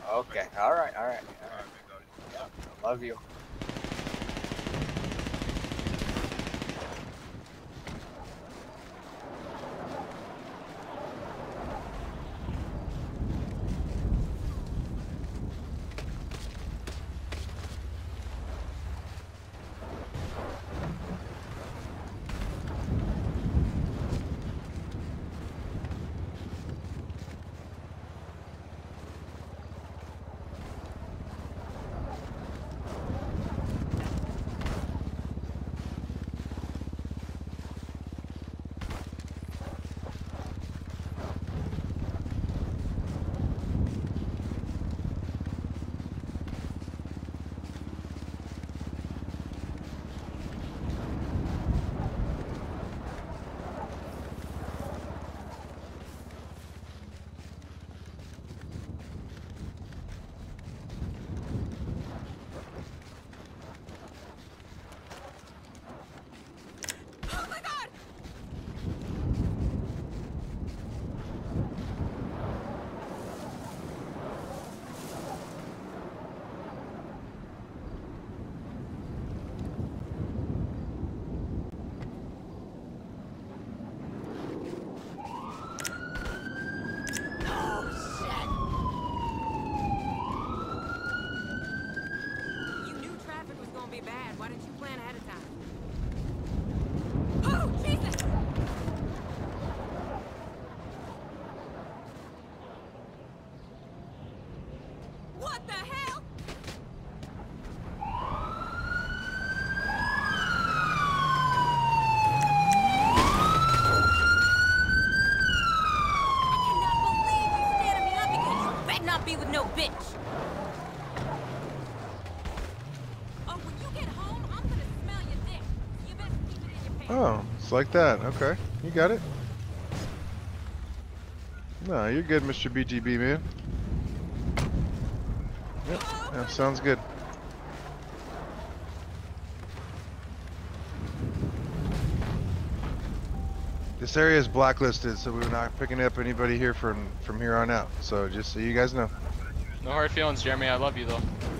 Okay. All right. All right. All right. Alright, big dog. Love you. Oh my God! Oh shit! You knew traffic was gonna be bad. Why didn't you plan ahead of time? Oh, Jesus! What the hell? I cannot believe you standing me up again. You better not be with no bitch. Oh, when you get home, I'm gonna smell your dick. You best keep it in your pants. Oh, it's like that. Okay, you got it. No, you're good, Mr. BGB, man. Yep, that sounds good. This area is blacklisted, so we're not picking up anybody here from here on out. So just so you guys know. No hard feelings, Jeremy. I love you though.